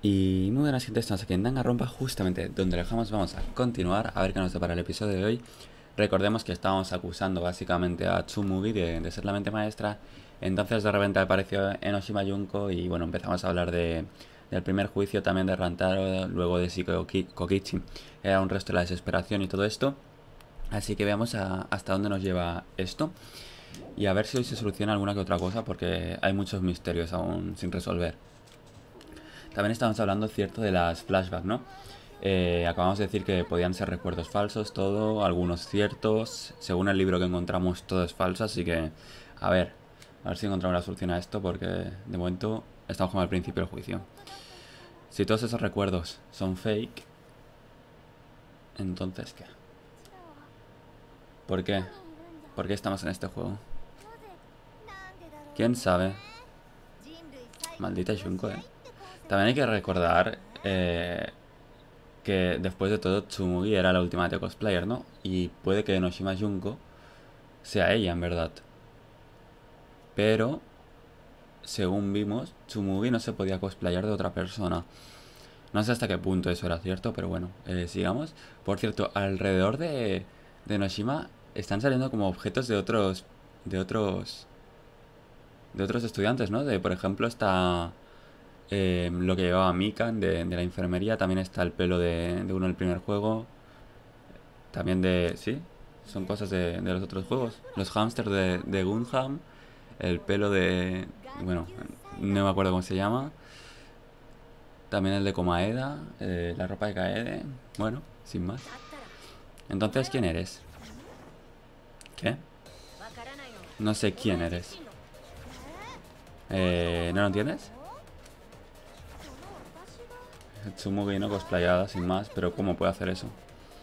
Y muy buenas gente, estamos aquí en Danganronpa, justamente donde lo dejamos. Vamos a continuar a ver qué nos depara el episodio de hoy. Recordemos que estábamos acusando básicamente a Tsumugi de ser la mente maestra. Entonces de repente apareció Enoshima Junko y bueno, empezamos a hablar del primer juicio también de Rantaro, luego de Shiko Kokichi. Era un resto de la desesperación y todo esto. Así que veamos hasta dónde nos lleva esto. Y a ver si hoy se soluciona alguna que otra cosa, porque hay muchos misterios aún sin resolver. También estamos hablando, cierto, de las flashbacks, ¿no? Acabamos de decir que podían ser recuerdos falsos, todo, algunos ciertos. Según el libro que encontramos, todo es falso, así que a ver si encontramos la solución a esto, porque de momento estamos como al principio del juicio. Si todos esos recuerdos son fake, entonces ¿qué? ¿Por qué? ¿Por qué estamos en este juego? ¿Quién sabe? Maldita Junko, También hay que recordar que después de todo Tsumugi era la última de cosplayer, ¿no? Y puede que Enoshima Junko sea ella, en verdad. Pero, según vimos, Tsumugi no se podía cosplayar de otra persona. No sé hasta qué punto eso era cierto, pero bueno, sigamos. Por cierto, alrededor de Enoshima están saliendo como objetos de otros estudiantes, ¿no? Por ejemplo, está lo que llevaba Mikan de la enfermería. También está el pelo de uno del primer juego. También sí, son cosas de los otros juegos. Los hamsters de Gundam. El pelo de... Bueno, no me acuerdo cómo se llama. También el de Komaeda. La ropa de Kaede. Bueno, sin más. Entonces, ¿quién eres? ¿Qué? No sé quién eres. ¿No lo entiendes? Tsumugi no cosplayada, sin más. Pero ¿cómo puede hacer eso?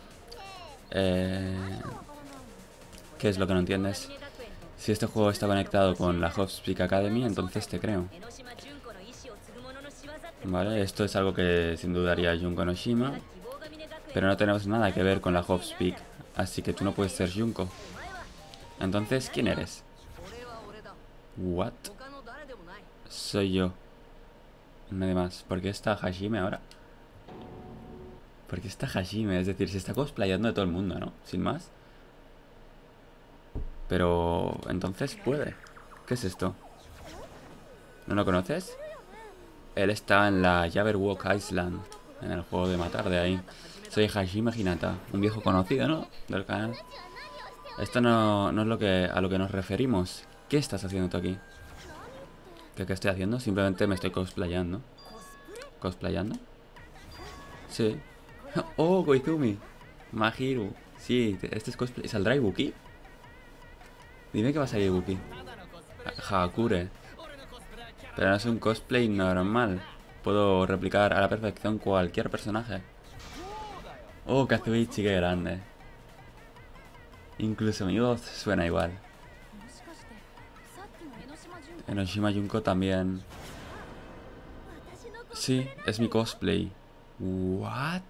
¿Qué es lo que no entiendes? Si este juego está conectado con la Hopspeak Academy, entonces te creo. Vale, esto es algo que sin duda haría Junko Enoshima. Pero no tenemos nada que ver con la Hopspeak. Así que tú no puedes ser Junko. Entonces, ¿quién eres? What? Soy yo. Nadie más. ¿Por qué está Hajime ahora? ¿Por qué está Hajime? Es decir, se está cosplayando de todo el mundo, ¿no? Sin más. Pero... entonces puede. ¿Qué es esto? ¿No lo conoces? Él está en la Jabberwock Island, en el juego de matar de ahí. Soy Hajime Hinata, un viejo conocido, ¿no? Del canal. Esto no es a lo que nos referimos. ¿Qué estás haciendo tú aquí? ¿Qué estoy haciendo? Simplemente me estoy cosplayando. ¿Cosplayando? Sí. Oh, Koizumi. Mahiru. Sí, este es cosplay. ¿Saldrá Ibuki? Dime que va a salir Ibuki. Hakure. Pero no es un cosplay normal. Puedo replicar a la perfección cualquier personaje. Oh, Kazuichi, qué grande. Incluso mi voz suena igual. Enoshima Junko también. Sí, es mi cosplay. What?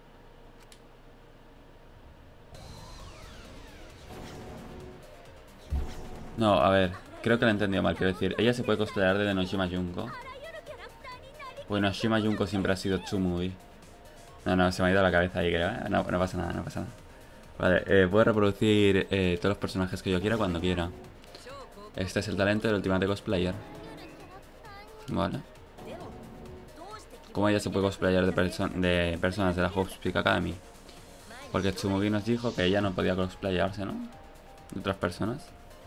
No, a ver, creo que lo he entendido mal. Quiero decir, ella se puede cosplayar de Enoshima Junko. Pues Enoshima Junko siempre ha sido Tsumugi. No, se me ha ido la cabeza ahí, creo, ¿eh? No pasa nada, no pasa nada. Vale, puedo reproducir todos los personajes que yo quiera cuando quiera. Este es el talento del Ultimate Cosplayer. Vale. ¿Cómo ella se puede cosplayar de personas de la Hopspeak Academy? Porque Tsumugi nos dijo que ella no podía cosplayarse, ¿no? De otras personas.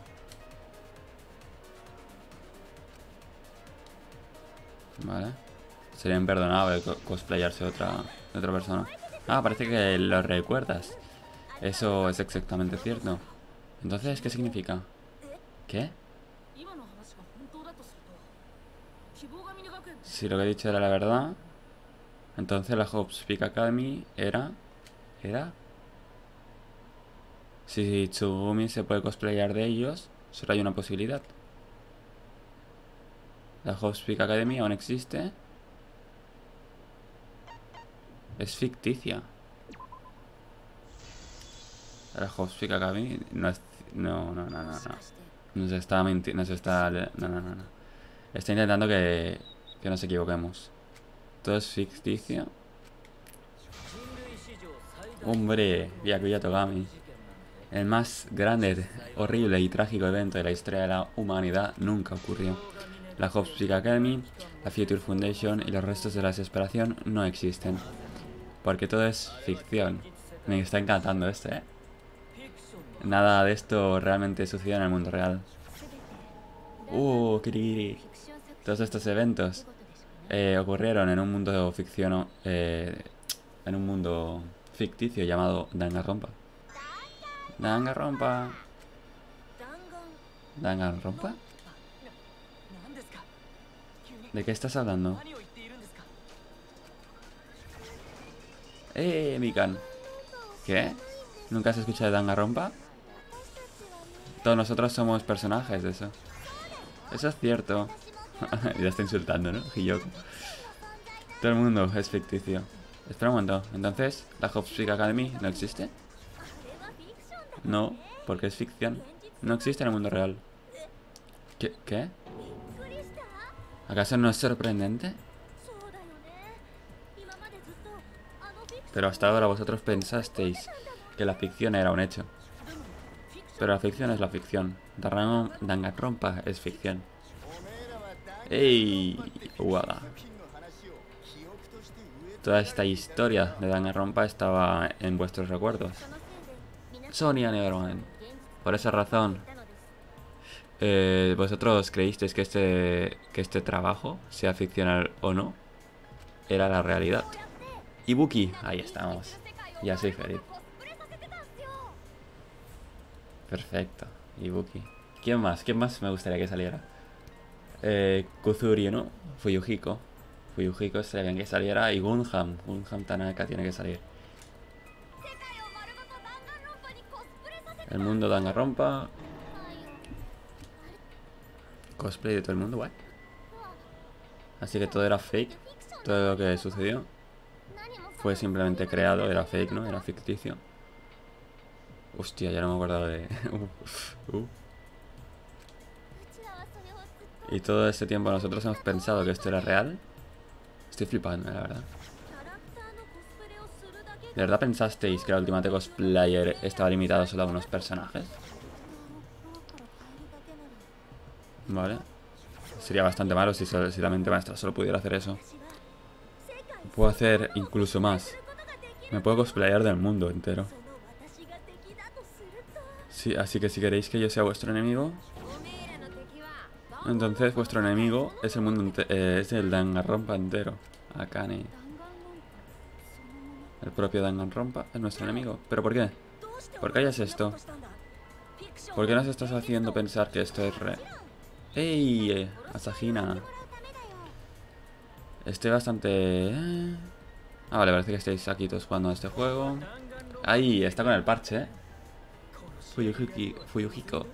Vale. Sería imperdonable cosplayarse de otra persona. Ah, parece que lo recuerdas. Eso es exactamente cierto. Entonces, ¿qué significa? ¿Qué? Si lo que he dicho era la verdad, entonces la Hopspeak Academy era... Si Tsugumi se puede cosplayar de ellos, solo hay una posibilidad. La Hopspeak Academy aún existe. Es ficticia. La Hopspeak Academy no es... No. Nos está mintiendo, nos está... No. Está intentando que nos equivoquemos. Todo es ficticio. Hombre, Byakuya Togami. El más grande, horrible y trágico evento de la historia de la humanidad nunca ocurrió. La Hope Peak Academy, la Future Foundation y los restos de la desesperación no existen. Porque todo es ficción. Me está encantando este, ¿eh? Nada de esto realmente sucedió en el mundo real. Kirigiri. Todos estos eventos ocurrieron en un mundo ficción, en un mundo ficticio llamado Danganronpa. Danganronpa. ¿Danganronpa? ¿De qué estás hablando? Mikan. ¿Qué? ¿Nunca has escuchado de Danganronpa? Todos nosotros somos personajes de eso. Eso es cierto. Ya está insultando, ¿no? Hiyoko. Todo el mundo es ficticio. Espera un momento. Entonces, ¿la Hope Peak Academy no existe? No, porque es ficción. No existe en el mundo real. ¿Qué? ¿Acaso no es sorprendente? Pero hasta ahora vosotros pensasteis que la ficción era un hecho. Pero la ficción es la ficción. Danganronpa es ficción. ¡Ey! Uada. Toda esta historia de Danganronpa estaba en vuestros recuerdos. Sonia Neverman. Por esa razón, vosotros creísteis que este trabajo, sea ficcional o no, era la realidad. Ibuki, ahí estamos. Ya soy feliz. Perfecto, Ibuki. ¿Quién más? ¿Quién más me gustaría que saliera? Kuzuri, ¿no? Fuyuhiko. Fuyuhiko estaría bien que saliera. Y Gunham. Gunham Tanaka tiene que salir. El mundo Danganronpa. Cosplay de todo el mundo, ¿what? Así que todo era fake. Todo lo que sucedió fue simplemente creado. Era fake, ¿no? Era ficticio. Hostia, ya no me acuerdo de... Y todo este tiempo nosotros hemos pensado que esto era real. Estoy flipando, la verdad. ¿De verdad pensasteis que la Ultimate Cosplayer estaba limitado solo a unos personajes? Vale. Sería bastante malo si la mente maestra solo pudiera hacer eso. Puedo hacer incluso más. Me puedo cosplayar del mundo entero. Sí, así que si queréis que yo sea vuestro enemigo, entonces vuestro enemigo es el mundo es el Danganronpa entero. Akane. El propio Danganronpa es nuestro enemigo. ¿Pero por qué? ¿Por qué hayas esto? ¿Por qué nos estás haciendo pensar que esto es re... ¡Ey! Asahina. Estoy bastante... Ah, vale, parece que estáis aquí todos jugando a este juego. Ahí, está con el parche, ¿eh? Fuyuhiko.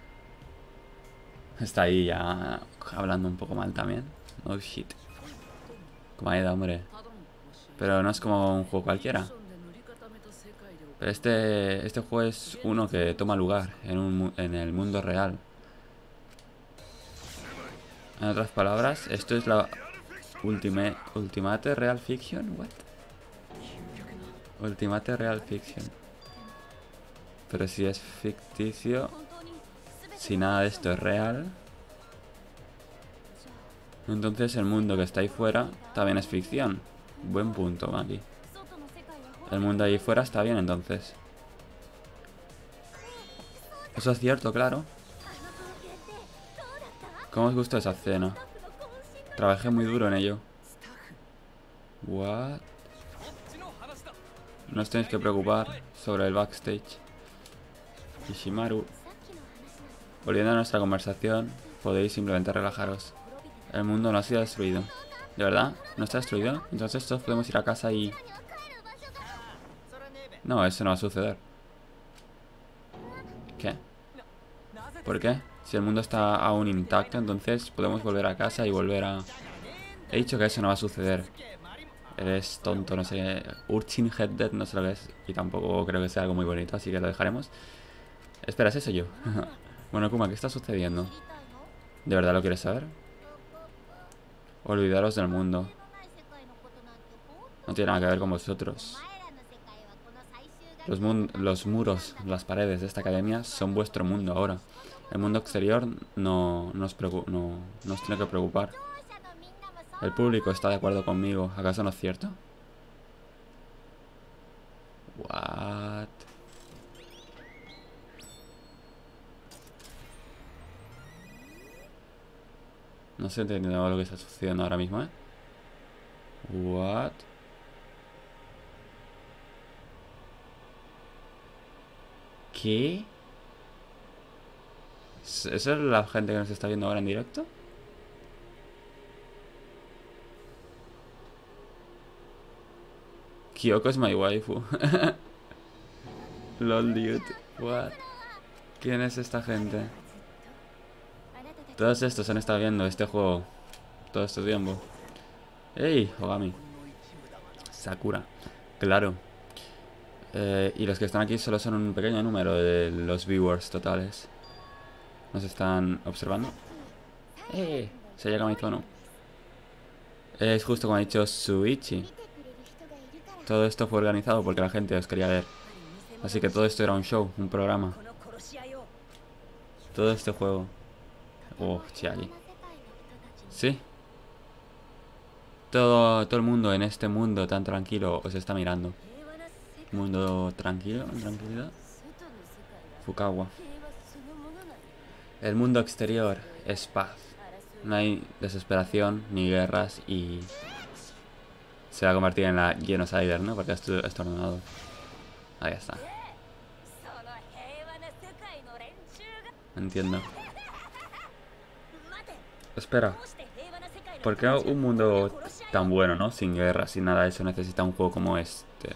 Está ahí ya hablando un poco mal también. Oh shit. Como Aida, hombre. Pero no es como un juego cualquiera. Pero este juego es uno que toma lugar en el mundo real. En otras palabras, esto es la Ultimate Real Fiction. What? Ultimate Real Fiction. Pero si es ficticio, si nada de esto es real, entonces el mundo que está ahí fuera también es ficción. Buen punto, Maki. El mundo ahí fuera está bien, entonces. Eso es cierto, claro. ¿Cómo os gustó esa escena? Trabajé muy duro en ello. What? No os tenéis que preocupar sobre el backstage. Ishimaru. Volviendo a nuestra conversación, podéis simplemente relajaros. El mundo no ha sido destruido. ¿De verdad? ¿No está destruido? Entonces todos podemos ir a casa y... No, eso no va a suceder. ¿Qué? ¿Por qué? Si el mundo está aún intacto, entonces podemos volver a casa y volver a... He dicho que eso no va a suceder. Eres tonto, no sé. Urchin Headdead no sé lo que es. Y tampoco creo que sea algo muy bonito, así que lo dejaremos. Espera, ¿es eso yo? Bueno, Kuma, ¿qué está sucediendo? ¿De verdad lo quieres saber? Olvidaros del mundo. No tiene nada que ver con vosotros. Los muros, las paredes de esta academia son vuestro mundo ahora. El mundo exterior no os tiene que preocupar. El público está de acuerdo conmigo. ¿Acaso no es cierto? What? No sé entendiendo lo que está sucediendo ahora mismo, ¿eh? What? ¿Qué? ¿Esa es la gente que nos está viendo ahora en directo? Kyoko es my waifu. Lol, dude. What? ¿Quién es esta gente? Todos estos han estado viendo este juego todo este tiempo. ¡Ey! Ogami. Sakura. Claro. Y los que están aquí solo son un pequeño número de los viewers totales. Nos están observando. Se llega a mi tono. Es justo como ha dicho Suichi. Todo esto fue organizado porque la gente os quería ver. Así que todo esto era un show, un programa. Todo este juego. Oh, Chiari. Sí. Todo el mundo en este mundo tan tranquilo os está mirando. Mundo tranquilo, tranquilidad. Fukawa. El mundo exterior es paz. No hay desesperación ni guerras y se va a convertir en la Genocider, ¿no? Porque es estornudado. Ahí está. Entiendo. Espera. ¿Por qué un mundo tan bueno, no? Sin guerra, sin nada de eso, necesita un juego como este?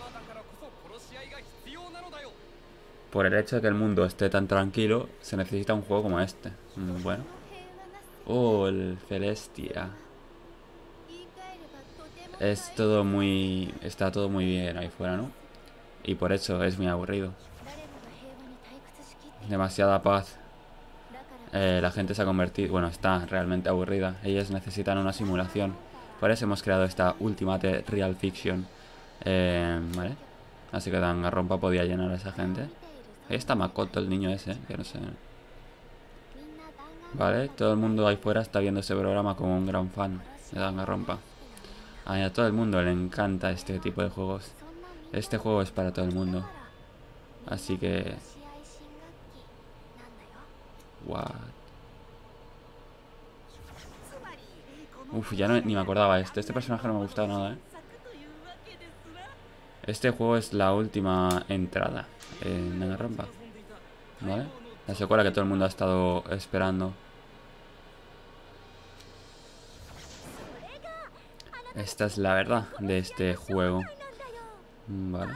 Por el hecho de que el mundo esté tan tranquilo, se necesita un juego como este. Bueno. Oh, el Celestia. Es todo muy... Está todo muy bien ahí fuera, ¿no? Y por eso es muy aburrido. Demasiada paz. La gente se ha convertido... Bueno, está realmente aburrida. Ellos necesitan una simulación. Por eso hemos creado esta Ultimate Real Fiction. ¿Vale? Así que Danganronpa podía llenar a esa gente. Ahí está Makoto, el niño ese, que no sé. Vale, todo el mundo ahí fuera está viendo ese programa como un gran fan de Danganronpa. A todo el mundo le encanta este tipo de juegos. Este juego es para todo el mundo. Así que... What? Uf, ya no, ni me acordaba este personaje no me gustaba nada, ¿eh? Este juego es la última entrada en Danganronpa, ¿vale? La secuela que todo el mundo ha estado esperando. Esta es la verdad de este juego. Vale.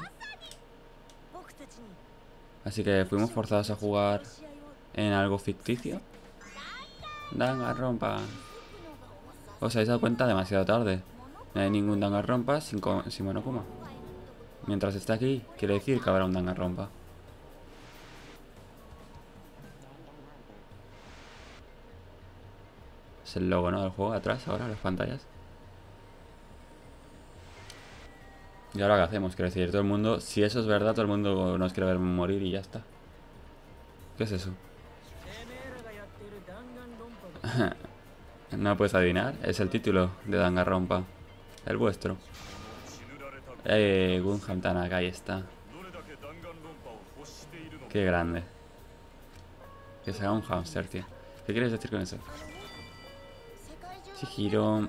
Así que fuimos forzados a jugar en algo ficticio. Danganronpa. ¿Os habéis dado cuenta? Demasiado tarde. No hay ningún Danganronpa sin Monokuma. Mientras esté aquí, quiere decir que habrá un Danganronpa. Es el logo, ¿no? Del juego atrás, ahora, las pantallas. ¿Y ahora qué hacemos? Quiero decir, todo el mundo... Si eso es verdad, todo el mundo nos quiere ver morir y ya está. ¿Qué es eso? ¿No puedes adivinar? Es el título de Danganronpa. El vuestro. Gunham Tanaka, ahí está. Qué grande. Que se haga un hámster, tío. ¿Qué quieres decir con eso? Chihiro...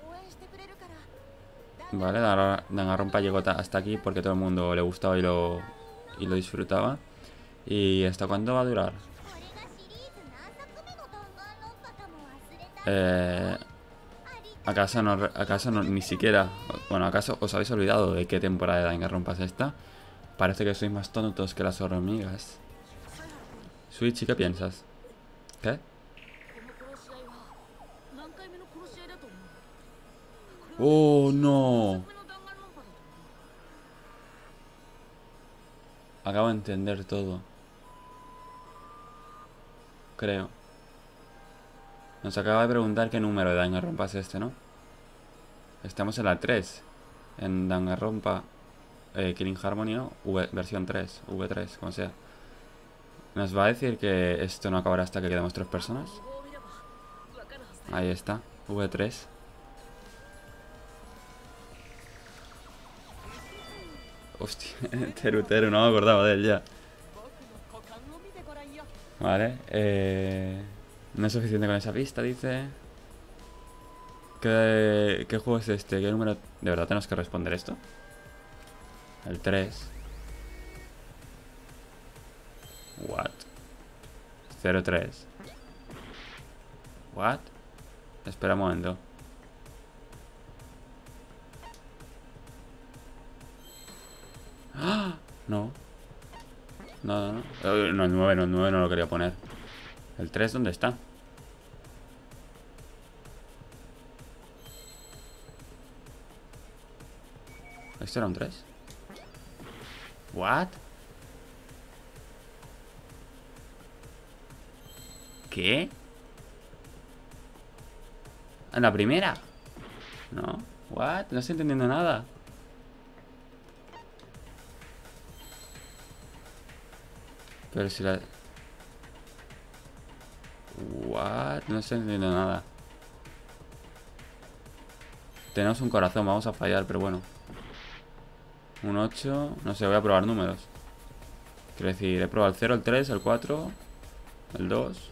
Vale, Danganronpa llegó hasta aquí porque todo el mundo le gustaba y lo disfrutaba. ¿Y hasta cuándo va a durar? ¿Acaso no, ni siquiera... Bueno, ¿acaso os habéis olvidado de qué temporada de Danganronpa es esta? Parece que sois más tontos que las hormigas. Suichi, ¿qué piensas? ¿Qué? ¡Oh, no! Acabo de entender todo. Creo. Nos acaba de preguntar qué número de Danganronpa es este, ¿no? Estamos en la 3. en Danganronpa Killing Harmony, ¿no? Versión 3, V3, como sea. Nos va a decir que esto no acabará hasta que quedemos 3 personas. Ahí está, V3. Hostia, Teru, no me acordaba de él ya. Vale, no es suficiente con esa pista, dice. ¿Qué juego es este? ¿Qué número? ¿De verdad tenemos que responder esto? El 3. What? 03. What? Espera un momento. ¡Ah! No. No. No, el 9 no lo quería poner. ¿El 3 dónde está? ¿Esto era un 3? ¿What? ¿Qué? ¿En la primera? No. ¿What? No estoy entendiendo nada. Pero si la... What? No estoy entendiendo nada. Tenemos un corazón, vamos a fallar, pero bueno. Un 8. No sé, voy a probar números. Quiero decir, he probado el 0, el 3, el 4, el 2.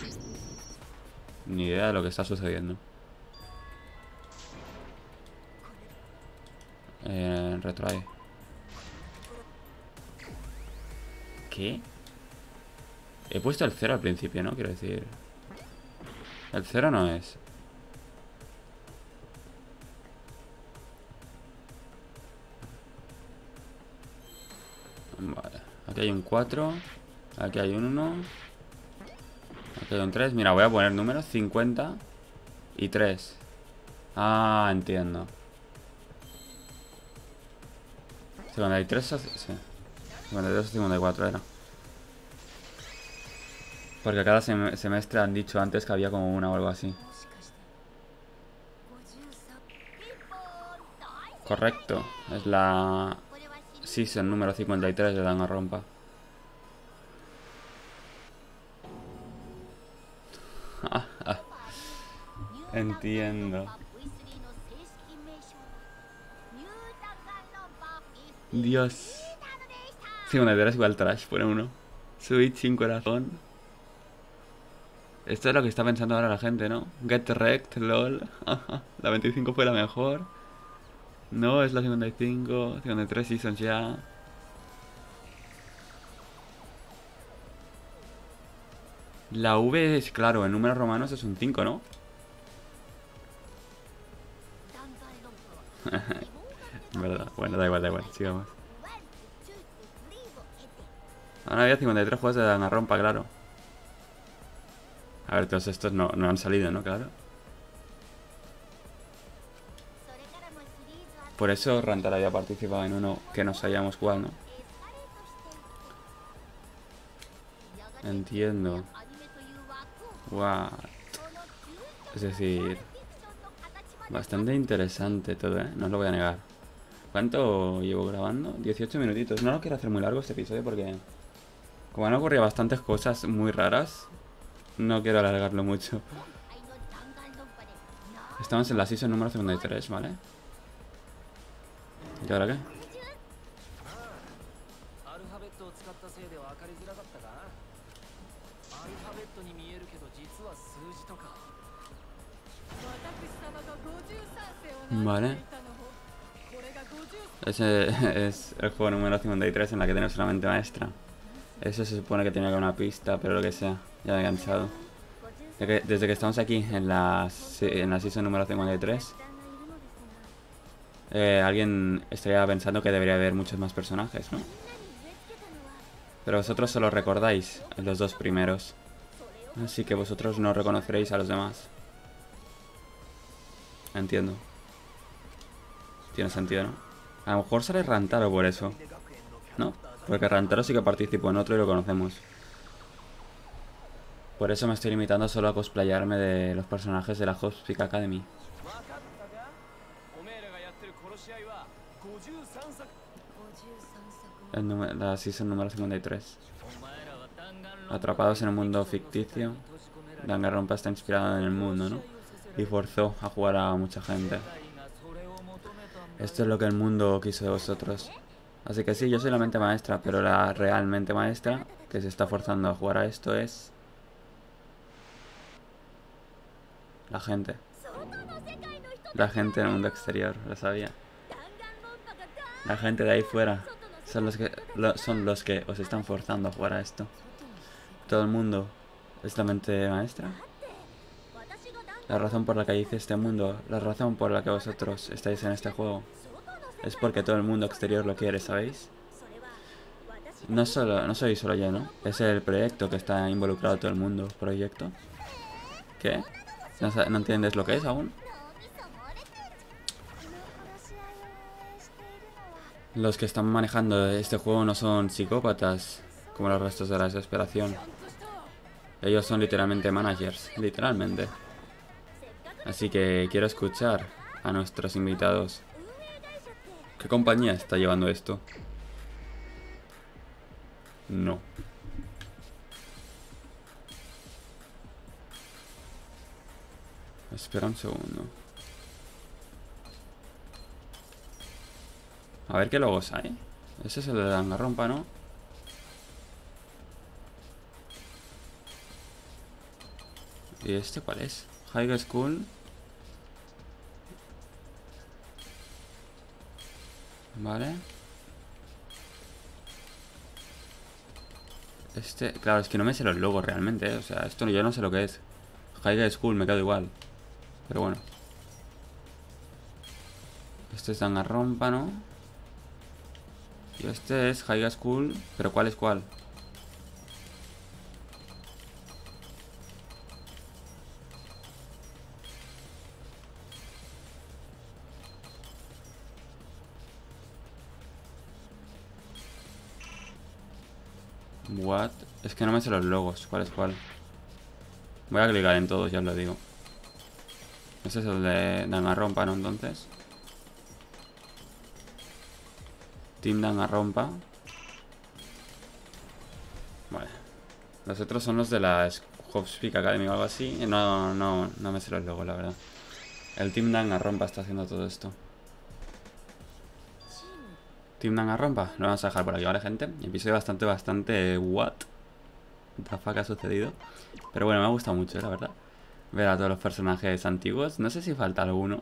Ni idea de lo que está sucediendo. Retrae. ¿Qué? He puesto el 0 al principio, ¿no? Quiero decir... El 0 no es. Vale. Aquí hay un 4. Aquí hay un 1. Aquí hay un 3. Mira, voy a poner números 50 y 3. Ah, entiendo. 53, sí. 52 o 54 era. Porque cada semestre han dicho antes que había como una o algo así. Correcto. Es la season número 53 de Danganronpa. Entiendo. Dios. 53 igual trash, pone uno. Switch sin corazón. Esto es lo que está pensando ahora la gente, ¿no? Get wrecked, lol. La 25 fue la mejor. No, es la 55. 53 seasons ya. La V es, claro, en números romanos es un 5, ¿no? Verdad, bueno, da igual, sigamos. Ahora había 53 juegos de Danganronpa, claro. A ver, todos estos no han salido, ¿no? Claro. Por eso Rantar había participado en uno que no sabíamos cuál, ¿no? Entiendo. What? Es decir... Bastante interesante todo, ¿eh? No os lo voy a negar. ¿Cuánto llevo grabando? 18 minutitos. No lo quiero hacer muy largo este episodio porque... Como han ocurrido bastantes cosas muy raras, no quiero alargarlo mucho. Estamos en la season número 53, ¿vale? ¿Y ahora qué? Vale. Ese es el juego número 53 en la que tenemos una mente maestra. Eso se supone que tenía que haber una pista, pero lo que sea. Ya me he cansado. Desde que estamos aquí en la season número 53, alguien estaría pensando que debería haber muchos más personajes, ¿no? Pero vosotros solo recordáis los 2 primeros. Así que vosotros no reconoceréis a los demás. Entiendo. Tiene sentido, ¿no? A lo mejor sale Rantaro por eso, ¿no? Porque Rantaro sí que participó en otro y lo conocemos. Por eso me estoy limitando solo a cosplayarme de los personajes de la Hospice Academy. La season número 53. Atrapados en un mundo ficticio, Danganronpa está inspirado en el mundo, ¿no? Y forzó a jugar a mucha gente. Esto es lo que el mundo quiso de vosotros. Así que sí, yo soy la mente maestra, pero la realmente maestra que se está forzando a jugar a esto es la gente. La gente del mundo exterior, lo sabía. La gente de ahí fuera son los que os están forzando a jugar a esto. Todo el mundo es la mente maestra. La razón por la que hice este mundo, la razón por la que vosotros estáis en este juego, es porque todo el mundo exterior lo quiere, ¿sabéis? No soy solo yo, ¿no? Es el proyecto que está involucrado todo el mundo. ¿Proyecto? ¿Qué? ¿No entiendes lo que es aún? Los que están manejando este juego no son psicópatas como los restos de la desesperación. Ellos son literalmente managers, literalmente. Así que quiero escuchar a nuestros invitados. ¿Qué compañía está llevando esto? No. Espera un segundo. A ver qué logos hay. Ese es el de Danganronpa, ¿no? ¿Y este cuál es? High School. Vale. Este, claro, es que no me sé los logos realmente, ¿eh? O sea, esto yo no sé lo que es. High School, me quedo igual. Pero bueno. Este es Danganronpa, ¿no? Y este es High School. ¿Pero cuál es cuál? What? Es que no me sé los logos. ¿Cuál es cuál? Voy a clicar en todos, ya os lo digo. Ese es el de Danganronpa, ¿no? Entonces. Team Danganronpa. Vale. Los otros son los de la Hopspeak Academy o algo así. No me sé los logos, la verdad. El Team Danganronpa está haciendo todo esto. Team Danganronpa. Lo vamos a dejar por aquí, ¿vale, gente? Episodio bastante... What the fuck ha sucedido. Pero bueno, me ha gustado mucho, la verdad. Ver a todos los personajes antiguos. No sé si falta alguno.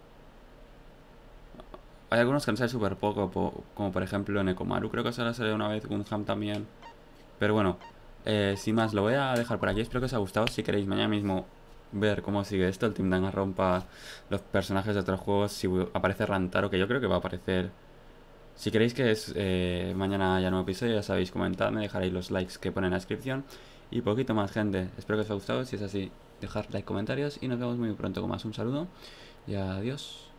Hay algunos que no salen súper poco, como por ejemplo Nekomaru. Creo que solo salió una vez, Gunham también. Pero bueno, sin más, lo voy a dejar por aquí. Espero que os haya gustado. Si queréis mañana mismo ver cómo sigue esto, el Team Danganronpa, los personajes de otros juegos, si aparece Rantaro, que yo creo que va a aparecer. Si queréis que mañana haya nuevo episodio, ya sabéis, comentadme, dejaréis los likes que pone en la descripción. Y poquito más, gente. Espero que os haya gustado. Si es así, dejar like, comentarios. Y nos vemos muy pronto con más. Un saludo y adiós.